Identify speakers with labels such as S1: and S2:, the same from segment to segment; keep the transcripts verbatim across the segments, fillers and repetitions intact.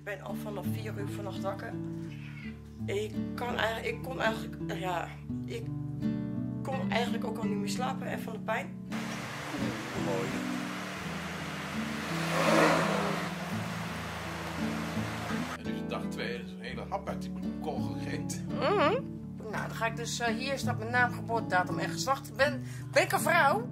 S1: Ik ben al vanaf vier uur vannacht wakker. Ik kan eigenlijk, ik kon eigenlijk, ja, ik kon eigenlijk ook al niet meer slapen en van de pijn.
S2: Mooi. En dus dag twee, dus een hele hap uit die bloemkool gegeten.
S3: Mm-hmm. Nou, dan ga ik dus, uh, hier staat mijn naam, geboortedatum en geslacht. Ben, ben ik een vrouw?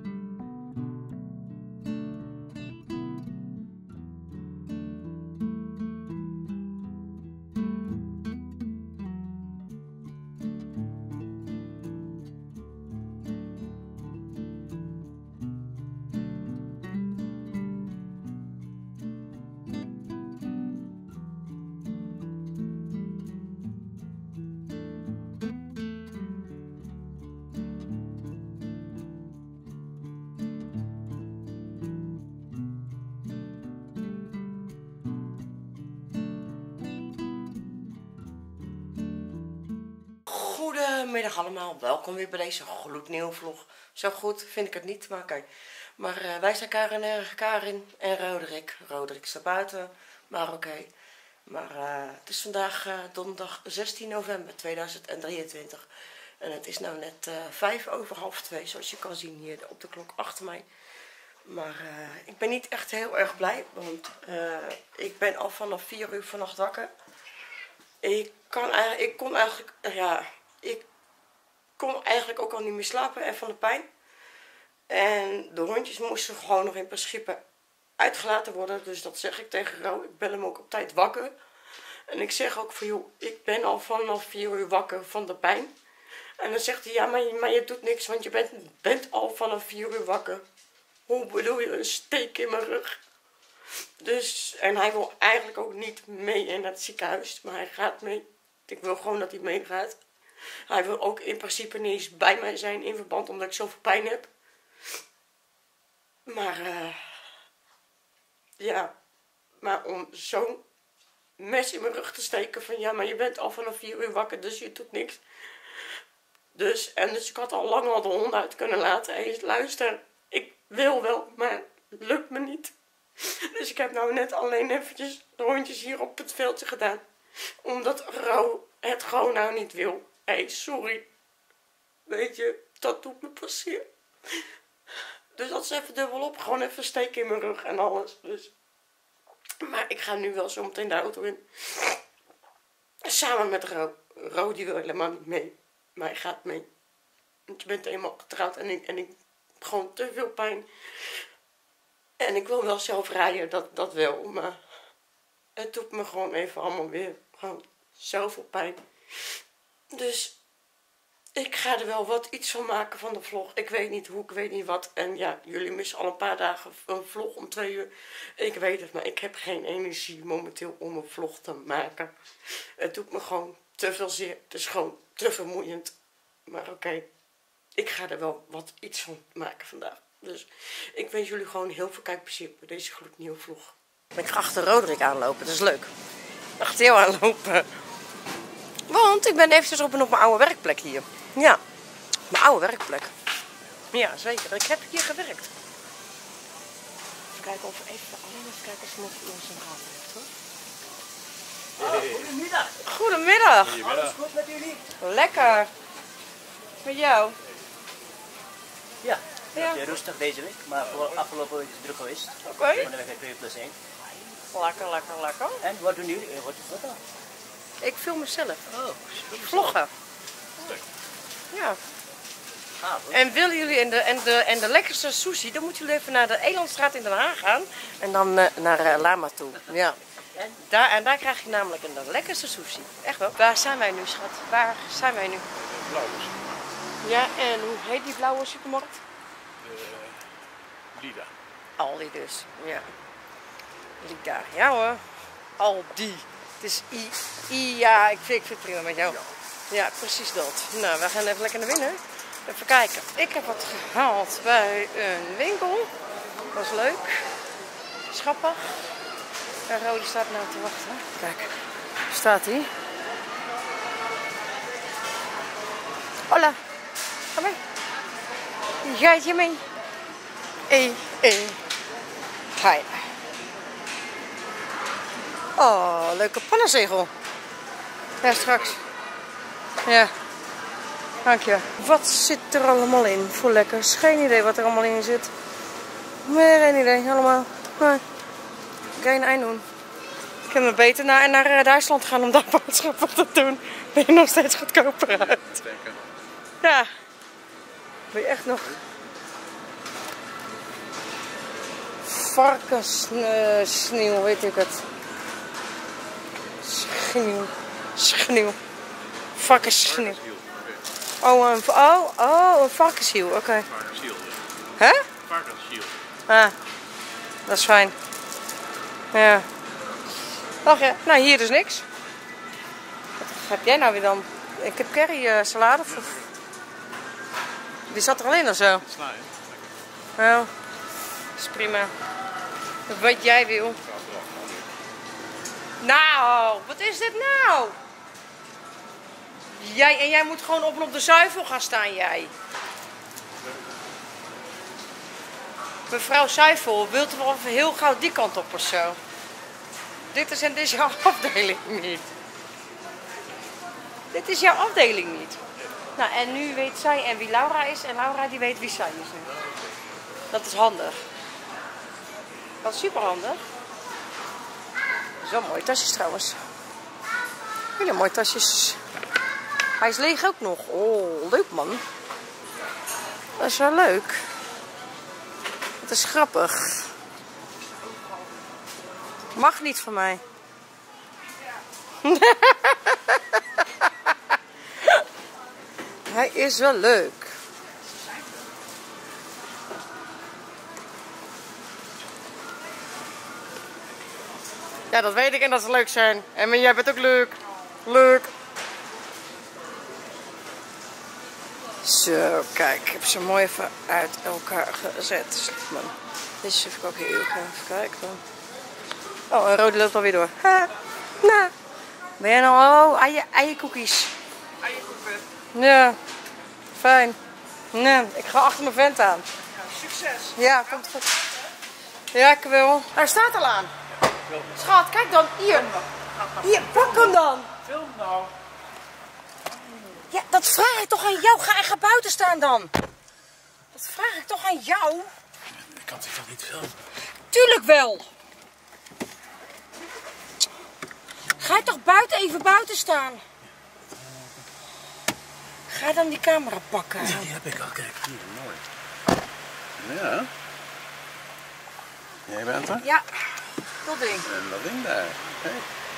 S1: Goedemiddag allemaal, welkom weer bij deze gloednieuwe vlog. Zo goed vind ik het niet, maar oké. Okay. Maar uh, wij zijn Karin, uh, Karin en Roderick. Roderick staat buiten, maar oké. Okay. Maar uh, het is vandaag uh, donderdag zestien november tweeduizend drieëntwintig. En het is nou net uh, vijf over half twee, zoals je kan zien hier op de klok achter mij. Maar uh, ik ben niet echt heel erg blij, want uh, ik ben al vanaf vier uur vannacht wakker. Ik, kan eigenlijk, ik kon eigenlijk, ja, ik kon eigenlijk ook al niet meer slapen en van de pijn. En de hondjes moesten gewoon nog in principe uitgelaten worden. Dus dat zeg ik tegen Ro. Ik bel hem ook op tijd wakker. En ik zeg ook van, joh, ik ben al vanaf vier uur wakker van de pijn. En dan zegt hij, ja, maar je, maar je doet niks, want je bent, bent al vanaf vier uur wakker. Hoe bedoel je, een steek in mijn rug? Dus, en hij wil eigenlijk ook niet mee in het ziekenhuis, maar hij gaat mee. Ik wil gewoon dat hij meegaat. Hij wil ook in principe niet eens bij mij zijn in verband omdat ik zoveel pijn heb. Maar, uh, ja, maar om zo'n mes in mijn rug te steken van, ja, maar je bent al vanaf vier uur wakker, dus je doet niks. Dus, en dus ik had al lang al de hond uit kunnen laten. En je luister, ik wil wel, maar het lukt me niet. Dus ik heb nou net alleen eventjes de hondjes hier op het veldje gedaan. Omdat Ro het gewoon nou niet wil. Hé, hey, sorry. Weet je, dat doet me plezier. Dus dat is even dubbel op. Gewoon even steken in mijn rug en alles. Dus. Maar ik ga nu wel zo meteen de auto in. Samen met Ro. Ro die wil helemaal niet mee. Maar hij gaat mee. Want je bent eenmaal getrouwd en ik, en ik heb gewoon te veel pijn. En ik wil wel zelf rijden, dat, dat wel. Maar het doet me gewoon even allemaal weer gewoon zoveel pijn. Dus ik ga er wel wat iets van maken van de vlog. Ik weet niet hoe, ik weet niet wat. En ja, jullie missen al een paar dagen een vlog om twee uur. Ik weet het, maar ik heb geen energie momenteel om een vlog te maken. Het doet me gewoon te veel zeer. Het is gewoon te vermoeiend. Maar oké, okay, ik ga er wel wat iets van maken vandaag. Dus ik wens jullie gewoon heel veel kijkplezier bij deze gloednieuwe vlog. Ik ga achter Roderick aanlopen, dat is leuk. Achter jou aanlopen. Want ik ben eventjes op en op mijn oude werkplek hier. Ja, mijn oude werkplek. Ja, zeker. Ik heb hier gewerkt. Even kijken of even, alleen even kijken of ze nog iemand zijn gaten heeft, hoor.
S4: Oh, goedemiddag.
S1: Goedemiddag.
S4: Goedemiddag. Alles goed met jullie?
S1: Lekker. Met jou?
S4: Ja.
S1: Ja.
S4: Ja, rustig deze week, maar voor afgelopen week is het druk geweest.
S1: Oké. Okay.
S4: Van de week twee plus één.
S1: Lekker, lekker, lekker.
S4: En wat doen jullie? Wat is dat dan?
S1: Ik film mezelf.
S4: Oh,
S1: vloggen. Ja.
S4: Ah,
S1: en willen jullie en de, en, de, en de lekkerste sushi, dan moeten jullie even naar de Elandstraat in Den Haag gaan. En dan uh, naar uh, Lama toe. Ja.
S4: En?
S1: Daar, en daar krijg je namelijk een de lekkerste sushi. Echt wel. Waar zijn wij nu, schat? Waar zijn wij nu?
S2: Blauwe.
S1: Ja, en hoe heet die blauwe supermarkt?
S2: Uh, Lida.
S1: Aldi dus, ja. Lida, ja hoor. Aldi. Het is I, I ja, ik vind, ik vind het prima met jou. Ja, precies dat. Nou, we gaan even lekker naar binnen. Even kijken. Ik heb wat gehaald bij een winkel. Dat is leuk. Schappig. En Rode staat nou te wachten. Kijk, staat hij. Hola. Kom mee. Gaat je mee? Hey, hey. Hi.
S3: Oh, leuke pannenzegel. Ja, straks. Ja. Dank je. Wat zit er allemaal in voor lekkers? Geen idee wat er allemaal in zit. Nee, geen idee. Allemaal. Nee. Geen eind doen. Ik heb me beter naar, naar Duitsland gaan om daar boodschappen te doen. Ben je nog steeds goedkoper uit. Ja. Ben je echt nog... Varkenssneeuw, weet ik het. Schneeuw. Schneeuw. Varkenssneeuw. Oh, een, oh, oh, een varkenshiel, oké. Okay.
S2: Varkenshiel.
S3: Hè?
S2: Varkenshiel.
S3: Ah, dat is fijn. Ja. Ach ja, nou hier dus niks. Wat heb jij nou weer dan? Ik heb curry uh, salade. Of... Die zat er al in of zo?
S2: Sla, hè?
S3: Nou, dat is prima. Wat jij wil. Nou, wat is dit nou? Jij, en jij moet gewoon op en op de zuivel gaan staan, jij. Mevrouw Zuivel, wilt u wel even heel gauw die kant op of zo? Dit is, en dit is jouw afdeling niet. Dit is jouw afdeling niet. Nou, en nu weet zij en wie Laura is. En Laura die weet wie zij is nu. Dat is handig. Dat is super handig. Zo mooie tasjes trouwens. Hele mooie tasjes. Hij is leeg ook nog. Oh, leuk man. Dat is wel leuk. Het is grappig. Mag niet van mij. Hij is wel leuk. Ja, dat weet ik en dat ze leuk zijn. En maar jij bent ook leuk. Leuk. Zo, kijk. Ik heb ze mooi even uit elkaar gezet. Deze vind ik ook heel gaaf. Even kijken dan. Oh, een rode loopt alweer door. Ha, nou. Ben jij nou... Oh, eieren, eierkoekjes.
S1: Eierkoeken.
S3: Ja, fijn. Nee, ik ga achter mijn vent aan.
S1: Ja, succes.
S3: Ja, komt goed. Ja, ik wil. Hij staat al aan. Schat, kijk dan. Hier. Hier, pak hem dan.
S2: Film nou.
S3: Ja, dat vraag ik toch aan jou. Ga, ga buiten staan dan. Dat vraag ik toch aan jou.
S2: Ik kan het toch niet filmen?
S3: Tuurlijk wel. Ga je toch buiten even buiten staan. Ga dan die camera pakken.
S2: Ja, die heb ik al. Kijk, hier, mooi. Ja. Jij bent er?
S3: Ja, dat ding.
S2: En dat ding daar. Kijk.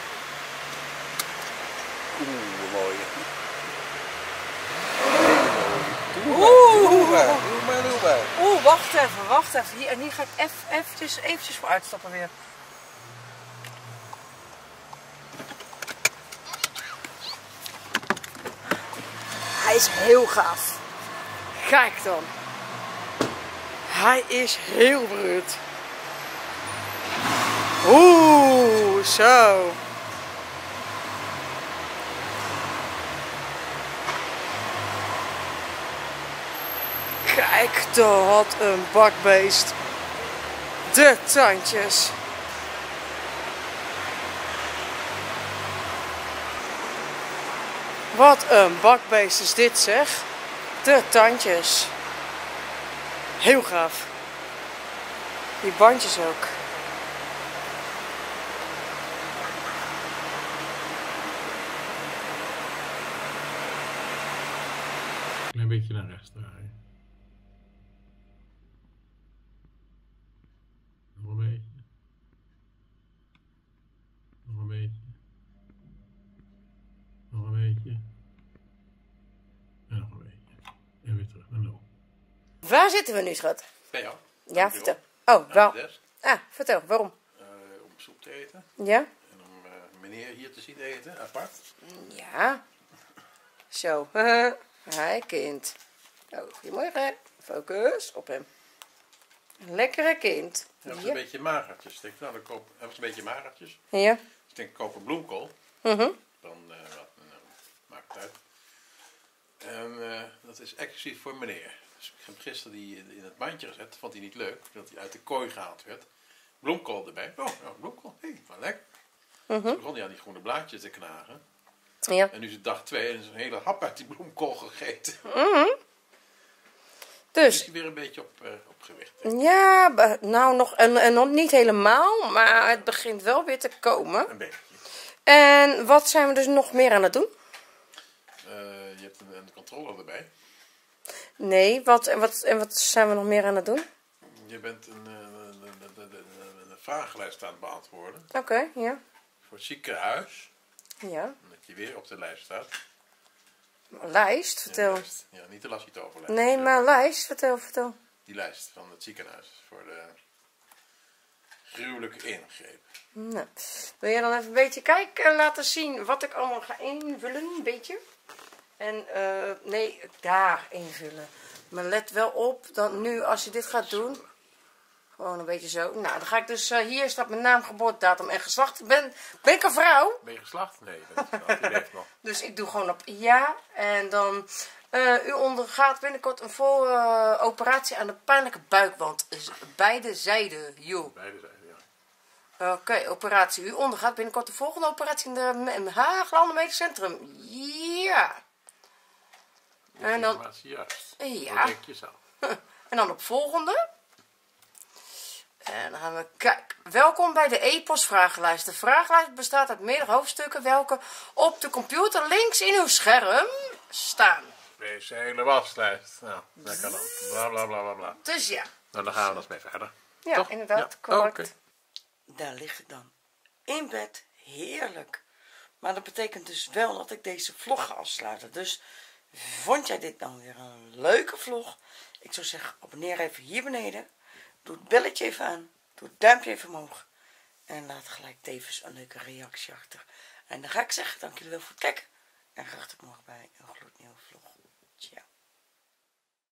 S2: Oeh, mooi.
S3: Oeh.
S2: Doe maar, doe maar, doe maar.
S3: Oeh, wacht even, wacht even. Hier, en hier ga ik even, eventjes, eventjes voor uitstappen weer. Hij is heel gaaf. Kijk dan. Hij is heel bruut. Oeh, zo. Kijk dan, wat een bakbeest. De tandjes. Wat een bakbeest is dit, zeg. De tandjes. Heel gaaf. Die bandjes ook.
S2: Een beetje naar rechts draaien. Nog een beetje. Nog een beetje. Nog een beetje. En nog een beetje. En weer terug naar nul.
S3: Waar zitten we nu, schat?
S2: Bij jou?
S3: Ja, vertel. Oh, wel.
S2: Des,
S3: Ah, vertel. Waarom?
S2: uh, om soep te eten.
S3: Ja?
S2: En om uh, meneer hier te zien eten, apart.
S3: Ja. Zo. Hi, kind. Oh, goedemorgen. Focus op hem. Een lekkere kind.
S2: Hij was
S3: Ja.
S2: een beetje magertjes. Ik denk, nou, dan koop, hij was een beetje magertjes.
S3: Ja.
S2: Dus ik denk, ik koop een bloemkool.
S3: Mhm.
S2: Dan uh, wat, nou, maakt het uit. En uh, dat is exclusief voor meneer. Dus ik heb gisteren die in het mandje gezet. Vond hij niet leuk. Dat hij uit de kooi gehaald werd. Bloemkool erbij. Oh, ja, bloemkool. Hé, hey, wat lekker. Toen begon hij aan die groene blaadjes te knagen.
S3: Ja.
S2: En nu is het dag twee en is een hele hap uit die bloemkool gegeten.
S3: Mhm.
S2: Dus
S3: Dus,
S2: is hij weer een beetje op, uh, op gewicht.
S3: ja, be- nou nog, en, en nog niet helemaal, maar het begint wel weer te komen.
S2: Een beetje.
S3: En wat zijn we dus nog meer aan het doen?
S2: Uh, je hebt een, een controller erbij.
S3: Nee, wat, en, wat, en wat zijn we nog meer aan het doen?
S2: Je bent een, een, een, een, een, een vragenlijst aan het beantwoorden.
S3: Oké, okay, ja.
S2: Voor het ziekenhuis.
S3: Ja.
S2: Dat je weer op de lijst staat.
S3: Lijst, vertel.
S2: Ja, lijst. Ja, niet de Lassitoverlijst.
S3: Nee, maar lijst, vertel, vertel.
S2: Die lijst van het ziekenhuis voor de gruwelijke ingreep.
S3: Nou, wil je dan even een beetje kijken, laten zien wat ik allemaal ga invullen, een beetje? En, uh, nee, daar invullen. Maar let wel op, dat nu als je dit gaat doen, gewoon een beetje zo. Nou, dan ga ik dus, uh, hier staat mijn naam, geboortedatum en geslacht. Ben, ben ik een vrouw?
S2: Ben je geslacht? Nee, je bent geslacht. Je leeft nog.
S3: Dus ik doe gewoon op ja. En dan, uh, u ondergaat binnenkort een volle uh, operatie aan de pijnlijke buikwand. Dus beide zijden, joh.
S2: Beide zijn, ja.
S3: Oké, okay, operatie. U ondergaat binnenkort de volgende operatie in de M H Glanden Medisch Centrum. Ja. En dan,
S2: informatie juist.
S3: ja.
S2: Dat denk je zo.
S3: En dan op volgende. En dan gaan we kijken. Welkom bij de E-post vragenlijst. De vragenlijst bestaat uit meerdere hoofdstukken welke op de computer links in uw scherm staan.
S2: Deze hele waslijst. Nou, lekker dan. Bla bla bla bla bla.
S3: Dus ja.
S2: Nou, dan gaan we dus mee verder.
S3: Ja,
S2: Toch?
S3: inderdaad.
S2: Ja.
S3: Correct.
S2: Oh, okay.
S1: Daar lig ik dan. In bed. Heerlijk. Maar dat betekent dus wel dat ik deze vlog ga afsluiten. Dus vond jij dit nou weer een leuke vlog? Ik zou zeggen, abonneer even hier beneden. Doe het belletje even aan. Doe het duimpje even omhoog. En laat gelijk tevens een leuke reactie achter. En dan ga ik zeggen, dank jullie wel voor het kijken. En graag tot morgen bij een gloednieuwe vlog.